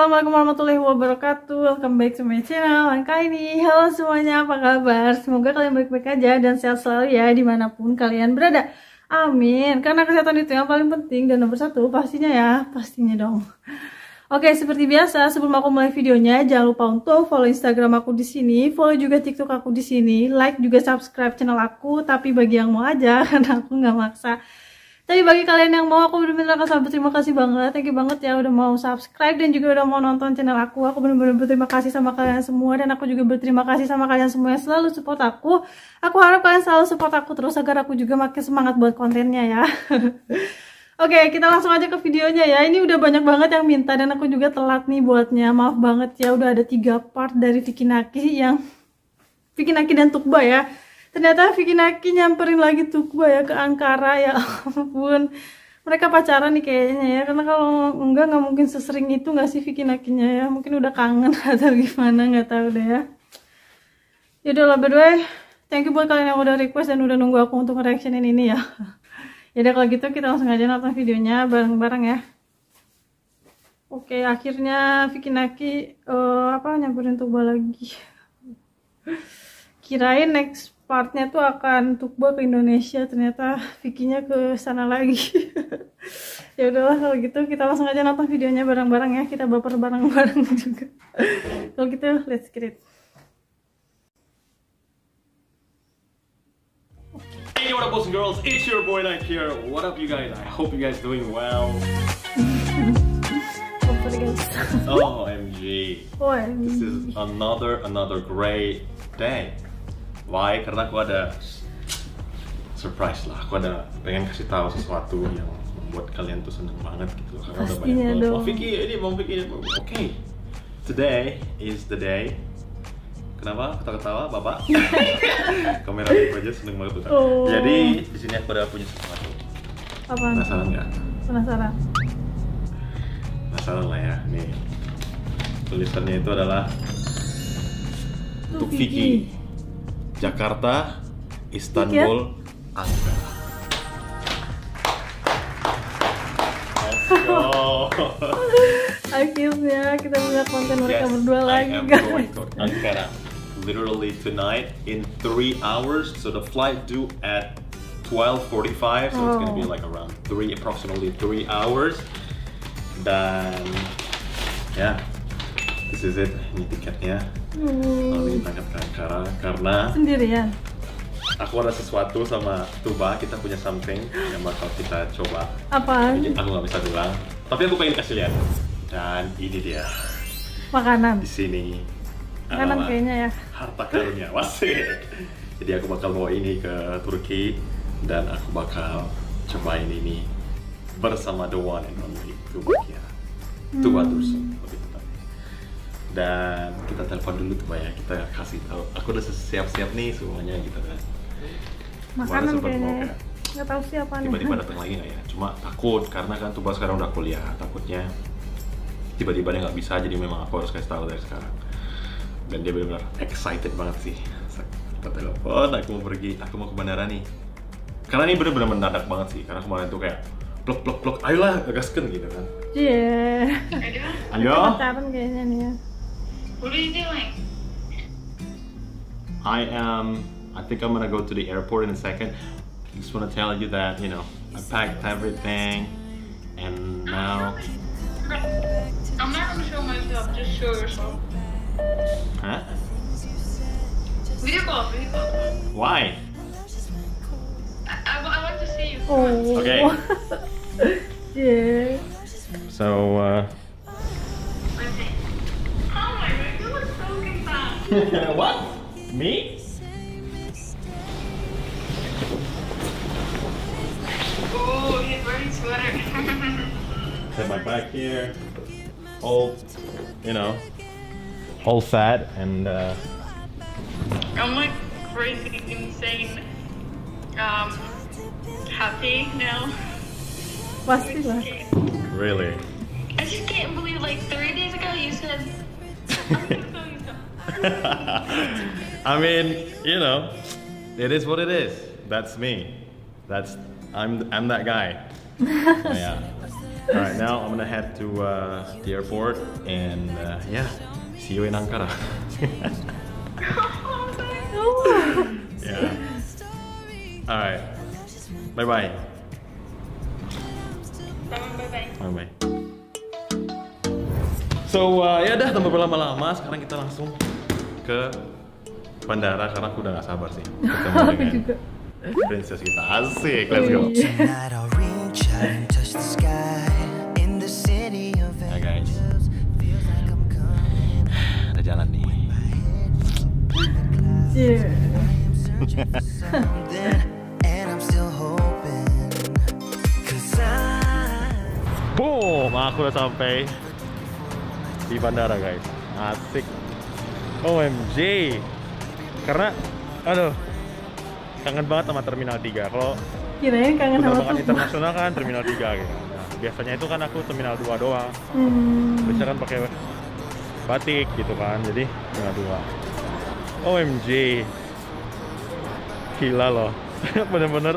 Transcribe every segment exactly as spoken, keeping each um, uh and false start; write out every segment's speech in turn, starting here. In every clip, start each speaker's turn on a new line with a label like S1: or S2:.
S1: Assalamualaikum warahmatullahi wabarakatuh. Welcome back to my channel. Kali ini, halo semuanya, apa kabar? Semoga kalian baik-baik aja dan sehat selalu ya dimanapun kalian berada. Amin. Karena kesehatan itu yang paling penting dan nomor satu pastinya ya, pastinya dong. Oke, seperti biasa sebelum aku mulai videonya, jangan lupa untuk follow Instagram aku di sini, follow juga TikTok aku di sini, like juga subscribe channel aku. Tapi bagi yang mau aja, karena aku nggak maksa. Tapi bagi kalian yang mau, aku bener-bener akan berterima kasih banget. Thank you banget ya udah mau subscribe dan juga udah mau nonton channel aku. Aku bener-bener berterima kasih sama kalian semua. Dan aku juga berterima kasih sama kalian semua yang selalu support aku. Aku harap kalian selalu support aku terus agar aku juga makin semangat buat kontennya ya. Oke, kita langsung aja ke videonya ya. Ini udah banyak banget yang minta dan aku juga telat nih buatnya. Maaf banget ya, udah ada tiga part dari Vicky Naki yang Vicky Naki dan Tukba ya. Ternyata Vicky Naki nyamperin lagi Tukba ya ke Ankara, ya ampun. Mereka pacaran nih kayaknya ya, karena kalau enggak nggak mungkin sesering itu nggak sih Vicky Nakinya ya. Mungkin udah kangen atau gimana, nggak tahu deh ya. Yaudah lah, by the way, thank you buat kalian yang udah request dan udah nunggu aku untuk nge-reactionin ini ya. Yaudah kalau gitu kita langsung aja nonton videonya bareng-bareng ya. Oke, akhirnya Vicky Naki uh, apa nyamperin Tukba lagi. Kirain next partnya tuh akan Tukba ke Indonesia, ternyata Vicky-nya ke sana lagi. Ya udahlah kalau gitu kita langsung aja nonton videonya bareng-bareng ya, kita baper bareng-bareng juga. Kalau gitu let's get it.
S2: Hey, what up boys and girls, it's your boy Nike here. What up you guys? I hope you guys doing well.
S1: Hopefully guys.
S2: O M G.
S1: O M G.
S2: This is another another great day. Why? Karena aku ada surprise lah. Aku ada pengen kasih tahu sesuatu yang membuat kalian tuh seneng banget gitu. Karena udah banyak banget. Mau Vicky ini, mau Vicky ini. Oke. Okay. Today is the day. Kenapa ketawa-ketawa, Bapak? Kamera aku aja seneng banget tuh. Oh. Jadi di sini aku udah punya sesuatu.
S1: Apa?
S2: Penasaran nggak?
S1: Penasaran.
S2: Penasaran lah ya. Nih. Tulisannya itu adalah untuk Vicky. Jakarta, Istanbul, Ankara. Let's go.
S1: Akhirnya kita punya konten mereka
S2: Yes,
S1: berdua
S2: I
S1: lagi
S2: am
S1: guys.
S2: going to Ankara. Literally tonight in three hours. So the flight due at twelve forty-five. So oh. It's gonna be like around three, approximately three hours. Dan ya, yeah, this is it. Ini tiketnya. Lalu kita berangkat ke Ankara karena
S1: sendirian.
S2: Aku ada sesuatu sama Tuba, kita punya something yang bakal kita coba.
S1: Apa?
S2: Aku nggak bisa bilang, tapi aku pengen kasih lihat. Dan ini dia.
S1: Makanan.
S2: Di sini.
S1: Makanan kayaknya ya.
S2: Harta karunnya, wasik. Jadi aku bakal bawa ini ke Turki dan aku bakal cobain ini bersama the one and only Tuba Kiara. Tuba Dursun. Dan kita telepon dulu tuh ya, kita kasih tahu. Aku udah siap-siap nih semuanya gitu kan.
S1: Makanan kayaknya. Nggak tahu siapa nih.
S2: Tiba-tiba datang lagi nggak ya? Cuma takut karena kan Tuba sekarang udah kuliah. Takutnya tiba-tiba dia nggak bisa, jadi memang aku harus kasih tahu dari sekarang. Dan dia benar-benar excited banget sih. Kita telepon, aku mau pergi, aku mau ke bandara nih. Karena ini benar-benar mendadak banget sih. Karena kemarin tuh kayak plok plok plok, ayolah gasken gitu kan.
S1: Iya.
S2: Yeah. Ayo.
S1: Pacaran kayaknya nih ya.
S3: What are you doing?
S2: I am, I think I'm gonna go to the airport in a second. I just want to tell you that, you know, I packed everything and now...
S3: I'm not gonna show myself, just show yourself.
S2: Huh?
S3: Video call, video call.
S2: Why?
S3: I, I, I want to see you.
S1: Oh.
S2: Okay.
S1: Yeah.
S2: So, uh... What? Me?
S3: Oh, he's wearing sweater.
S2: Have my back here, all, you know, all fat and uh...
S3: I'm like crazy, insane, um, happy now.
S1: Pasti lah.
S2: Really?
S3: I just can't believe like three days ago you said.
S2: I mean, you know, it is what it is. That's me. That's I'm I'm that guy. Yeah. Alright, now I'm gonna head to uh, the airport and uh, yeah, see you in Ankara. Yeah. Alright. Bye bye. Bye bye. So uh, ya udah tanpa berlama-lama, sekarang kita langsung ke bandara karena aku udah gak sabar sih ketemu dengan princess kita. Asik, let's go. Ya guys, ada jalan nih. Boom, aku udah sampai di bandara guys. Asik. O M G. Karena, aduh, kangen banget sama Terminal tiga. Kalau
S1: kirain kangen sama
S2: penerbangan internasional kan Terminal tiga gitu. Nah, biasanya itu kan aku Terminal dua doang.
S1: Hmm.
S2: Biasanya kan pakai batik gitu kan, jadi Terminal dua. O M G. Gila loh. Bener-bener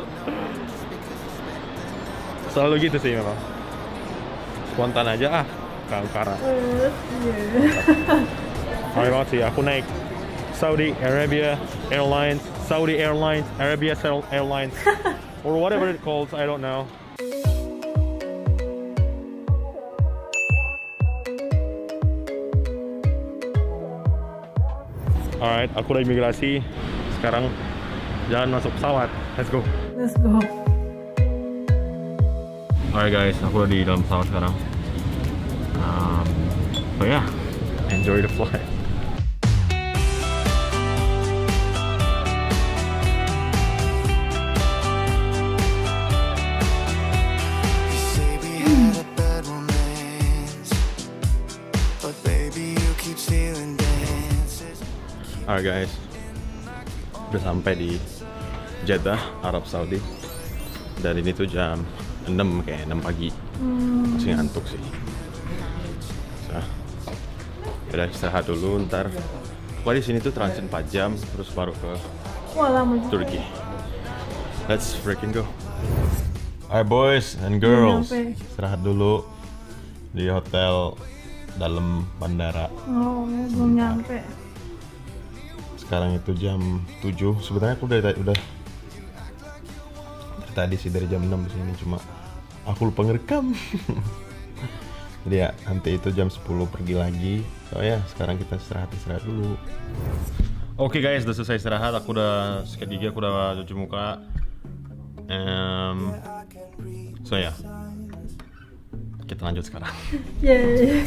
S2: selalu gitu sih memang. Spontan aja ah, ke Ankara.
S1: Uh, yeah.
S2: Ramai banget sih, aku naik Saudi Arabia Airlines, Saudi Airlines, Arabia Airlines, or whatever it calls, I don't know. Alright, aku udah imigrasi. Sekarang jalan masuk pesawat. Let's go.
S1: Let's go.
S2: Alright guys, aku udah di dalam pesawat sekarang. Um, so yeah, enjoy the flight. Alright guys, udah sampai di Jeddah, Arab Saudi. Dan ini tuh jam enam, kayak enam pagi.
S1: Hmm.
S2: Masih ngantuk sih. Nah, udah istirahat dulu, ntar wah di sini tuh transit empat jam, terus baru ke
S1: Wah, lama juga.
S2: Turki. Let's freaking go. Alright boys and girls, istirahat dulu di hotel dalam bandara.
S1: Oh, ya, belum nyampe.
S2: Sekarang itu jam tujuh. Sebenarnya aku udah udah dari tadi sih, dari jam enam di sini, cuma aku lupa ngerekam. Jadi ya nanti itu jam sepuluh pergi lagi. So ya, sekarang kita istirahat-istirahat dulu. Oke okay guys, udah selesai istirahat. Aku udah sikat gigi, aku udah cuci muka. Um, so ya, kita lanjut sekarang.
S1: Yeay.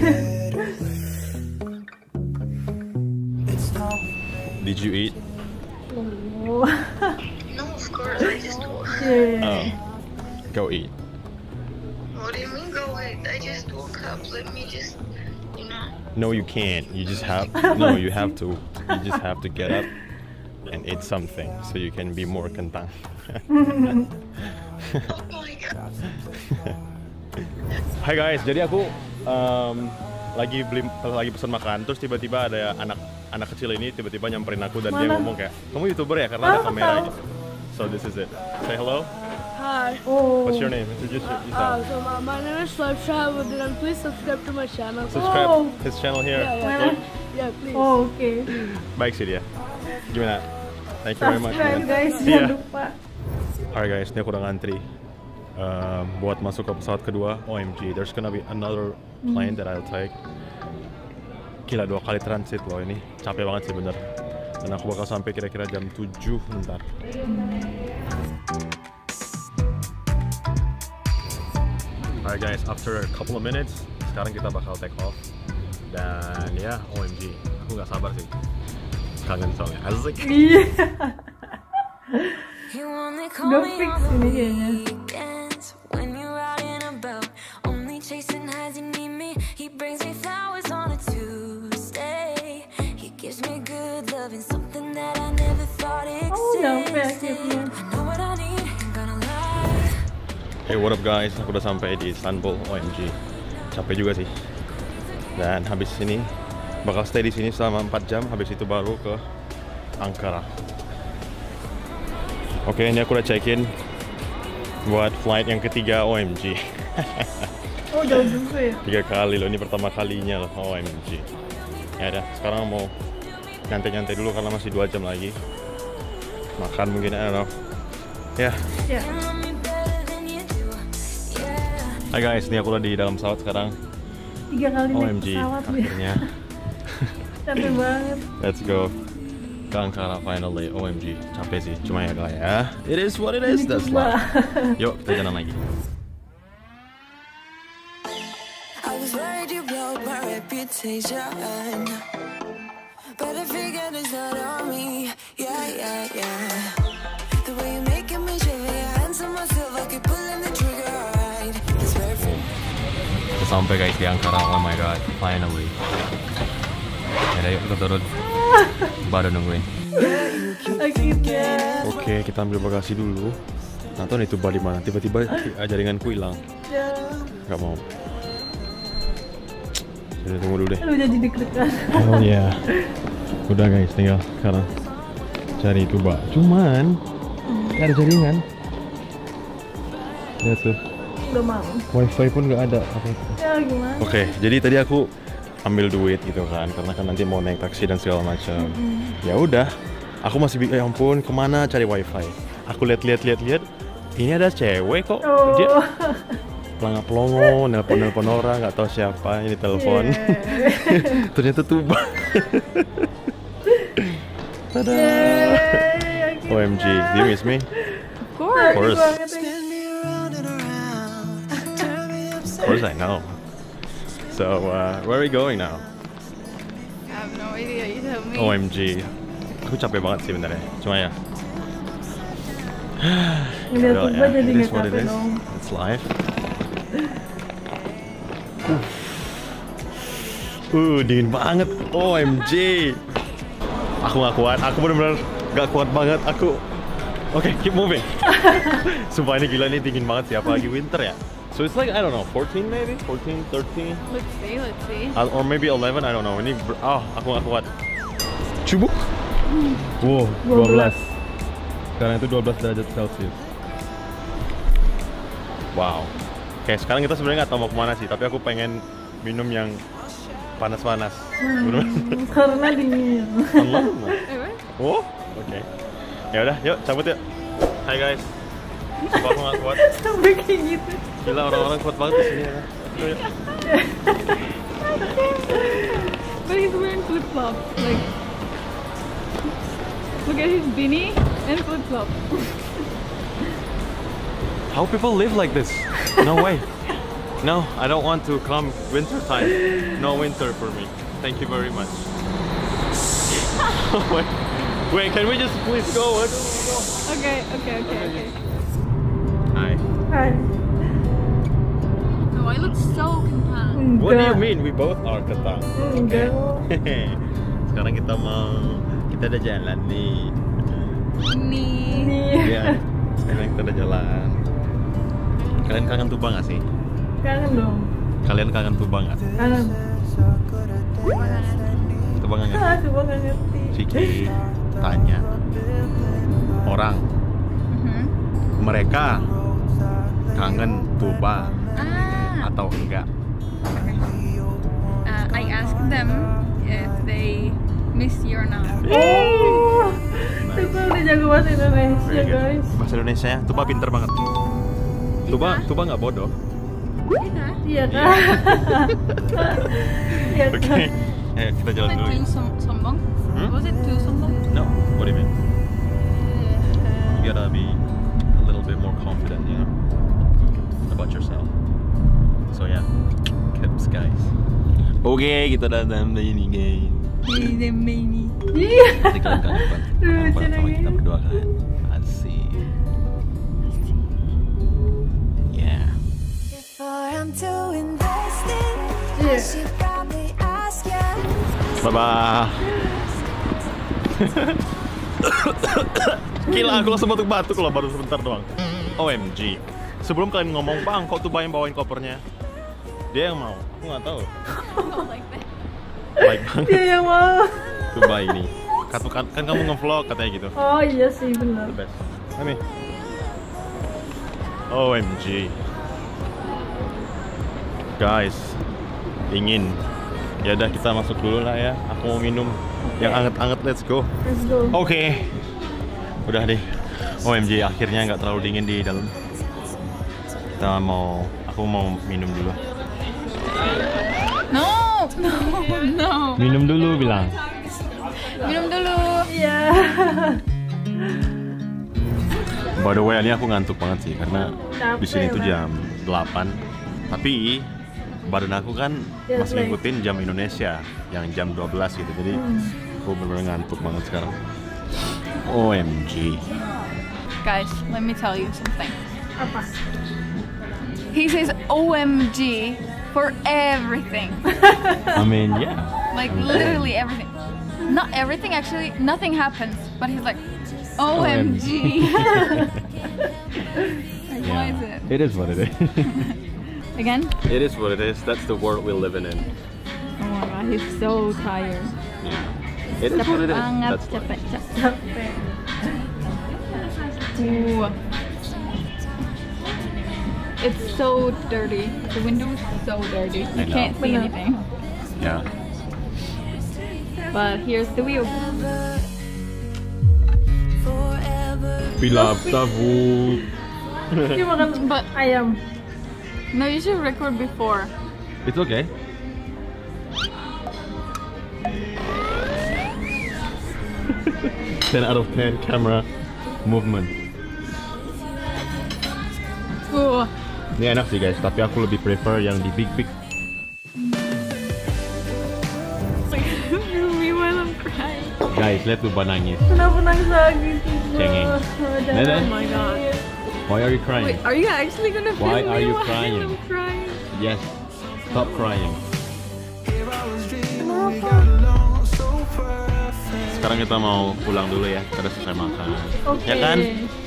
S2: Did you eat?
S1: Oh.
S3: No, of course, I just woke up.
S1: Yeah.
S2: Oh, go eat.
S3: What do you mean go ahead? I just woke up. Let me just, you know.
S2: No, you can't. You just have no. You have to. You just have to get up and eat something so you can be more kentang.
S3: Oh my god.
S2: Hai guys, jadi aku um, lagi beli lagi pesan makan, terus tiba-tiba ada anak anak kecil ini tiba-tiba nyamperin aku dan
S1: Mana?
S2: dia ngomong kayak, kamu YouTuber ya, karena ada
S1: Oh,
S2: kamera
S1: tahu.
S2: gitu. So this is it. Say hello.
S4: Hi.
S1: Oh.
S2: What's your name? Introduce
S4: Uh,
S2: yourself.
S4: so my, my name is Slavsha, and please subscribe to my channel.
S2: Subscribe
S1: Oh.
S2: his channel here.
S4: Yeah, yeah.
S1: Mana?
S4: Yeah, please.
S1: Oh, oke. Okay.
S2: Baik sih dia. Gimana? Thank you very much.
S1: Subscribe
S2: man.
S1: guys,
S2: Iya.
S1: jangan lupa.
S2: Alright guys, ini aku udah ngantri um, buat masuk ke pesawat kedua. O M G, there's gonna be another plane that I'll take. Gila, dua kali transit loh ini. Capek banget sih bener. Dan aku bakal sampai kira-kira jam tujuh ntar. Alright guys, after a couple of minutes, sekarang kita bakal take off. Dan ya, O M G, aku gak sabar sih. Kangen soalnya, asik.
S1: Iya.
S5: You only
S1: Udah
S5: call me
S1: fix
S5: on the
S1: ini kayaknya.
S5: weekends when you're out and about, only chasing highs. You need me. He brings me flowers on a Tuesday. He gives me good love and something that I never thought
S1: Oh, nyampe
S5: existed.
S1: akhirnya.
S5: I know what I need, ain't gonna lie.
S2: Hey, what up guys? Aku udah sampai di Istanbul. O M G, capek juga sih. Dan habis ini bakal stay di sini selama empat jam. Habis itu baru ke Ankara. Oke, ini aku udah check-in buat flight yang ketiga. O M G.
S1: Oh Oh jauh juga ya.
S2: Tiga kali loh, ini pertama kalinya loh. O M G. Ya udah, sekarang mau nyantai-nyantai dulu karena masih dua jam lagi. Makan mungkin, I don't know. Ya.
S1: Ya.
S2: Hai guys, ini aku udah di dalam pesawat sekarang.
S1: Tiga kali
S2: O
S1: naik
S2: M G,
S1: pesawat ya.
S2: akhirnya.
S1: Capek banget.
S2: Let's go. Ke Ankara finally. O M G, capek sih. Cuma ya kak ya. It is what it is. That's life. Yuk, kita jalan lagi.
S5: I was worried you blow my reputation, but I figured it's not on me. Yeah, yeah, yeah. The way you're making me shiver, your hands on myself, I keep pulling the trigger. Right, it's perfect.
S2: Kita sampai guys di Ankara. Oh my god, finally. Ya udah, yuk kita turun. Baru nungguin.
S1: Akhirnya.
S2: Oke, kita ambil bagasi dulu. Nah, tahu nih tuh di mana? Tiba-tiba jaringanku hilang. Gak mau. Jadi tunggu dulu deh.
S1: Lu jadi deg-degan.
S2: Oh iya. Udah guys, tinggal sekarang cari tuba. Cuman gak ada jaringan. Lihat tuh.
S1: Udah malam.
S2: Wifi pun gak ada.
S1: Ya gimana?
S2: Oke, jadi tadi aku ambil duit gitu kan, karena kan nanti mau naik taksi dan segala macam. Mm-hmm. Ya udah, aku masih bingung. Ya ampun, kemana cari wifi? Aku lihat-lihat lihat-lihat. Ini ada cewek kok.
S1: Oh.
S2: Dia pelongo-pelongo, nelpon-nelpon orang, nggak tahu siapa ini telepon. Yeah. Ternyata tuba. Tada.
S1: Yeay,
S2: O M G, do you miss me?
S1: Of course.
S2: Of course. Of course I know. So, uh, where are we going now?
S4: I have no idea, you tell me.
S2: O M G, aku capek banget sih benernya. Cuma ya.
S1: Ngeliat
S2: Well,
S1: tuba
S2: yeah,
S1: jadi
S2: it
S1: nggak
S2: is what it
S1: capek
S2: is.
S1: dong.
S2: It's life. Uh, dingin banget. O M G. Aku gak kuat. Aku bener-bener gak kuat banget. Aku. Oke, okay, keep moving. Sumpah ini gila, ini dingin banget sih. Apalagi winter ya. So it's like, I don't know, fourteen maybe? fourteen, thirteen?
S4: Let's see, let's see.
S2: Uh, or maybe eleven, I don't know. Ini, oh, aku gak kuat. Cubuk. Wow, dua belas. Sekarang itu dua belas derajat Celcius. Wow. Oke, sekarang kita sebenarnya nggak tahu mau kemana sih, tapi aku pengen minum yang panas-panas.
S1: Hmm, karena dingin.
S2: Allah. Oh, oke. Okay. Ya udah, yuk cabut yuk. Hai guys. Sumpah aku nggak kuat.
S1: Sampai kayak gitu.
S2: Gila, orang-orang kuat banget di sini ya. Yuk, yuk.
S4: But he's wearing flip-flop. Like, look at his beanie and flip-flop.
S2: How people live like this? No way. No, I don't want to come winter time. No winter for me. Thank you very much. wait, wait, can we just please go? I don't wanna go.
S4: Okay, okay, okay, okay.
S2: Hi.
S1: Hai.
S4: No, I look so content.
S2: What do you mean? We both are ketang.
S1: Enggak.
S2: Sekarang kita mau, kita udah jalan nih.
S4: Nih.
S2: Iya. Sekarang kita udah jalan. Kalian kangen Tuba nggak sih?
S1: Kangen dong.
S2: Kalian kangen Tuba nggak?
S1: Kangen.
S2: Tuba nggak ngerti?
S1: Ah, Tuba nggak ngerti.
S2: Vicky tanya orang,
S4: Mm-hmm.
S2: mereka kangen Tuba
S4: Ah.
S2: atau enggak?
S4: Uh, I asked them if they miss you or not.
S1: Oh, Tuba udah jago bahasa Indonesia
S2: Very good.
S1: guys.
S2: Bahasa Indonesia ya, Tuba pinter banget. Tuba, Tuba nggak bodoh.
S1: Iya kan? Iya
S2: Oke,
S1: kan?
S2: ayo kita jalan dulu.
S4: Too som- sombong?
S2: Hmm?
S4: Was it too sombong?
S2: No, what do you mean? You gotta be a little bit more confident, you know, about yourself. So yeah, tips guys. Oke, okay, kita datang dari ini guys.
S4: The mini.
S1: Iya.
S2: Nanti kalian kangen banget kangen
S1: Lucu
S2: banget sama
S1: lagi.
S2: kita berdua kan. Asik. Yeah.
S5: Before I'm too invested, I
S1: Iya.
S5: should probably ask you.
S2: Bye bye. Gila, aku langsung batuk-batuk loh baru sebentar doang. O M G. Sebelum kalian ngomong, Bang, kok Tuba yang bawain kopernya? Dia yang mau. Aku nggak tahu.
S4: Like that.
S2: Baik banget.
S1: Dia yang mau.
S2: Tuba ini. Kan, kan, kan kamu nge-vlog katanya gitu.
S1: Oh iya sih benar.
S2: The best. Ami. O M G. guys, dingin. Ya udah kita masuk dulu lah ya. Aku mau minum yang anget-anget. Let's go.
S1: Let's go.
S2: Oke, okay. Udah deh. O M G, akhirnya nggak terlalu dingin di dalam. Kita mau, aku mau minum dulu.
S6: No, no, no.
S2: Minum dulu bilang.
S6: Minum dulu.
S1: Iya.
S2: By the way, ini aku ngantuk banget sih karena
S1: Capek
S2: di sini tuh
S1: banget.
S2: jam delapan. Tapi badan aku kan
S1: Jet
S2: masih
S1: lag.
S2: ngikutin jam Indonesia yang jam dua belas gitu. Jadi
S1: Hmm.
S2: aku bener-bener ngantuk banget sekarang. O M G.
S6: Guys, let me tell you something.
S1: Apa?
S6: He says O M G for everything.
S2: I mean, yeah.
S6: Like literally everything. Not everything actually, nothing happens. But he's like O M G. Like why is it?
S2: It is what it is.
S6: Again?
S2: It is what it is. That's the world we're living in.
S6: Oh my god, he's so tired.
S2: Yeah. It is what it is.
S6: Banget,
S2: That's life.
S6: capek, capek.
S1: Capek.
S6: Ooh. It's so dirty. The window is so dirty.
S2: I
S6: You
S2: know.
S6: can't see
S1: Bener.
S6: anything.
S2: Yeah.
S6: But here's the view.
S2: Pilaf tabu.
S1: Dia makan
S6: But
S1: ayam.
S6: no, you should record before.
S2: It's okay. ten out of ten camera movement.
S6: Ooh.
S2: Ini enak sih guys, tapi aku lebih prefer yang di big big.
S6: Me while I'm crying.
S2: Guys, lihat tuh Ba nangis.
S1: Kenapa nangis lagi sih?
S2: Cengeng.
S1: Oh, jangan.
S2: Nenek?
S6: Oh my god.
S2: Why are you crying?
S6: Wait, are you actually gonna film
S2: Why
S6: me
S2: are you
S6: while
S2: crying?
S6: I'm crying?
S2: Yes. Stop crying. Sekarang kita mau pulang dulu ya, kita udah selesai makan.
S1: Oke.
S2: Ya kan?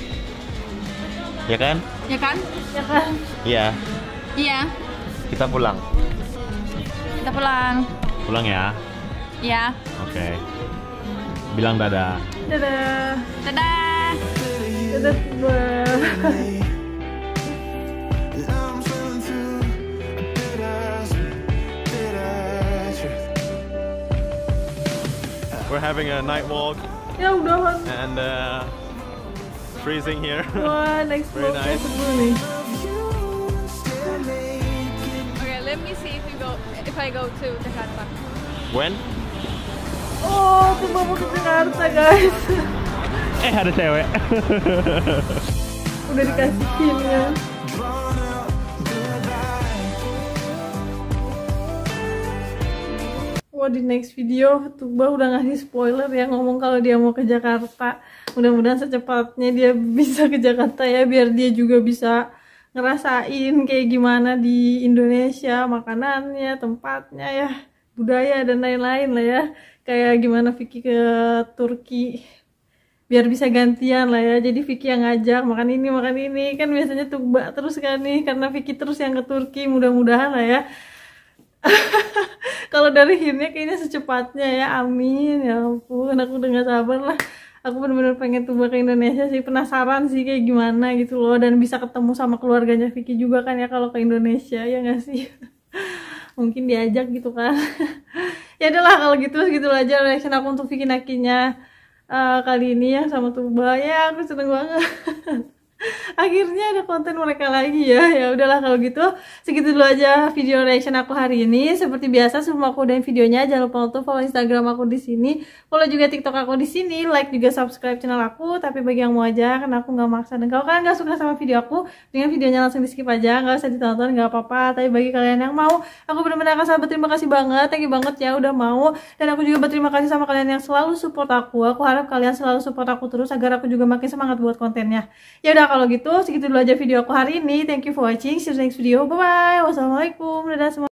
S2: Ya kan?
S6: Ya kan?
S1: Ya kan?
S2: Iya.
S6: Iya.
S2: Kita pulang.
S6: Kita pulang.
S2: Pulang ya.
S6: Ya.
S2: Oke. Bilang dadah.
S1: Dadah.
S6: Dadah.
S1: Dadah. Bye.
S2: We're having a night walk
S1: Ya udahan.
S2: and uh, freezing here.
S1: Wah, next
S2: Very
S1: vlog
S2: nice.
S1: dulu nih.
S6: Okay, let me see if you go if I go to Jakarta.
S2: When?
S1: Oh, tuh mau ke Jakarta guys.
S2: Eh ada cewek.
S1: Udah dikasihin ya. Wah, di next video Tuba udah ngasih spoiler ya, ngomong kalau dia mau ke Jakarta. Mudah-mudahan secepatnya dia bisa ke Jakarta ya, biar dia juga bisa ngerasain kayak gimana di Indonesia, makanannya, tempatnya ya, budaya dan lain-lain lah ya. Kayak gimana Vicky ke Turki, biar bisa gantian lah ya. Jadi Vicky yang ngajak makan ini makan ini, kan biasanya Tuba terus kan nih, karena Vicky terus yang ke Turki. Mudah-mudahan lah ya. Kalau dari Hinnya kayaknya secepatnya ya, amin ya ampun. Aku udah gak sabar lah, aku bener-bener pengen Tuba ke Indonesia sih, penasaran sih kayak gimana gitu loh, dan bisa ketemu sama keluarganya Vicky juga kan ya kalau ke Indonesia, ya gak sih? Mungkin diajak gitu kan. Ya udahlah kalau gitu, segitu aja reaction aku untuk Vicky Nakinya uh, kali ini ya sama Tuba. Ya aku seneng banget. Akhirnya ada konten mereka lagi ya. Ya udahlah kalau gitu, segitu dulu aja video reaction aku hari ini. Seperti biasa sebelum aku udahin videonya, jangan lupa untuk follow Instagram aku di sini, follow juga TikTok aku di sini, like juga subscribe channel aku. Tapi bagi yang mau aja, karena aku nggak maksa, dan kalau kalian nggak suka sama video aku, dengan videonya langsung di skip aja, nggak usah ditonton, nggak apa-apa. Tapi bagi kalian yang mau, aku benar-benar akan sangat berterima kasih banget, thank you banget ya udah mau. Dan aku juga berterima kasih sama kalian yang selalu support aku. Aku harap kalian selalu support aku terus agar aku juga makin semangat buat kontennya. Ya udah kalau gitu, segitu dulu aja video aku hari ini. Thank you for watching. See you next video. Bye bye. Wassalamualaikum. Dadah semua.